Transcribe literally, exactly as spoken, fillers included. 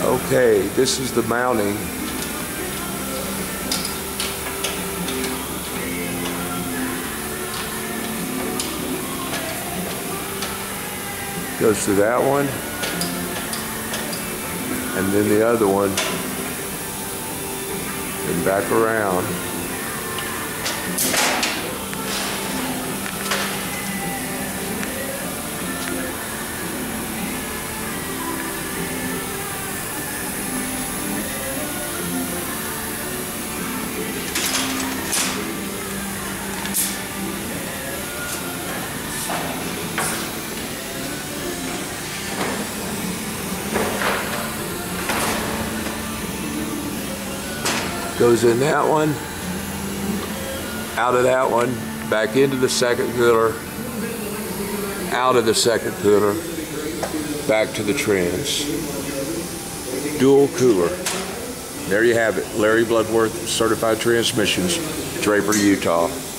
Okay, this is the mounting. Goes to that one, and then the other one, and back around. Goes in that one, out of that one, back into the second cooler, out of the second cooler, back to the trans. Dual cooler. There you have it. Larry Bloodworth, Certified Transmissions, Draper, Utah.